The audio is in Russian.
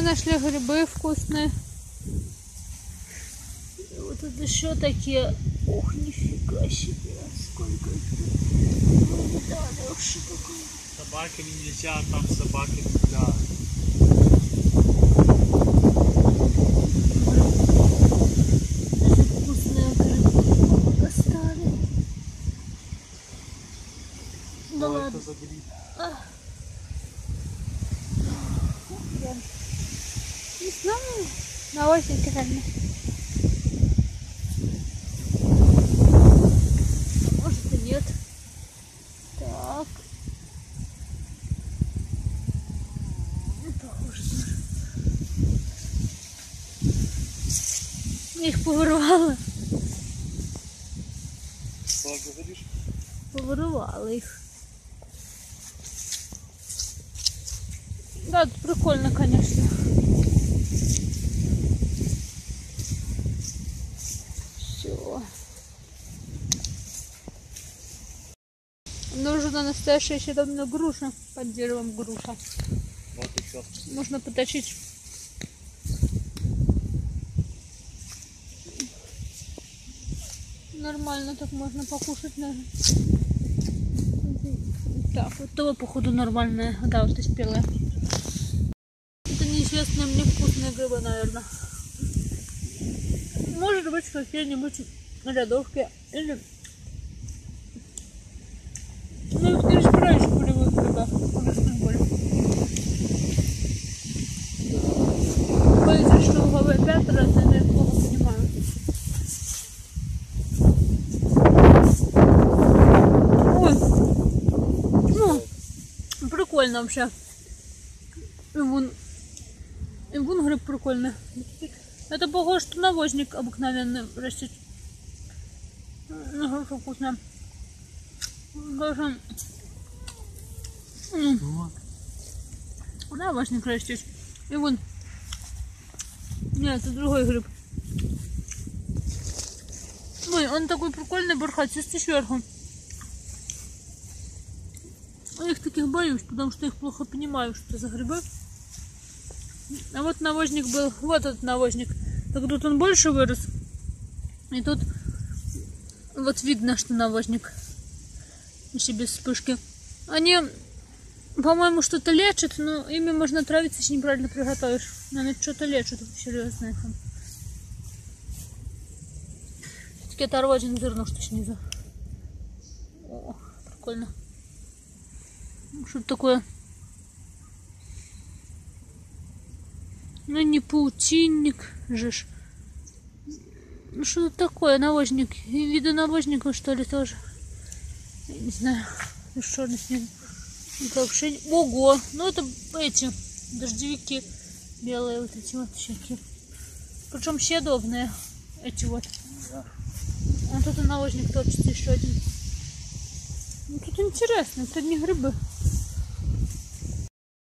нашли грибы вкусные. И вот тут еще такие. Ох, нифига себе, сколько их тут. Ну, не дали вообще такое. Собаками нельзя, там собаки гуляют. Вкусные грибы достали. Да ладно. Это за гриб? Не знаю. На осень, наверное. Может и нет. Так. Не похоже. Я их повырывала. Что говоришь? Повырывала их. Да, тут прикольно, конечно. Все. Нужна настоящая еще давно груша под деревом груша. Вот еще. Можно поточить. Нормально так можно покушать даже. Так, вот то походу нормальное. Да, вот и спелое. Это неизвестные мне вкусные грибы, наверное. Может быть, какие-нибудь рядовки или... Ну, их не разбираешь в полевых грибах. Боится, что угловые пятна, это я плохо понимаю. Ой, ну, прикольно вообще. И вон гриб прикольный. Это похоже, что навозник обыкновенный растет. Ну, хорошо вкусно. Даже... Навозник растет. И вон... Нет, это другой гриб. Ой, он такой прикольный, бархатистый сверху. Я их таких боюсь, потому что их плохо понимаю, что за грибы. А вот навозник был, вот этот навозник. Так тут он больше вырос. И тут вот видно, что навозник. Если без вспышки. Они, по-моему, что-то лечат, но ими можно отравиться, если неправильно приготовишь. Наверное, что-то лечат, серьезно их. Все-таки оторвать зерно, что снизу. О, прикольно. Что-то такое. Ну не паутинник же ж. Ну что-то такое, навозник. Виды навозника, что ли, тоже. Я не знаю. Ну что с ним. Это вообще... Ого! Ну это эти дождевики белые, вот эти вот всякие. Причем съедобные. Эти вот. А тут и навозник топчется еще один. Ну тут интересно, это не грибы.